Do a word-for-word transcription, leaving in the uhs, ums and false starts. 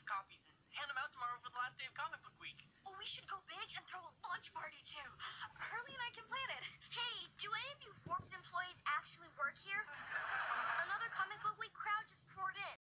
copies and hand them out tomorrow for the last day of comic book week. Oh, we should go big and throw a launch party too. Hurley and I can plan it. Hey, do any of you Forbes employees actually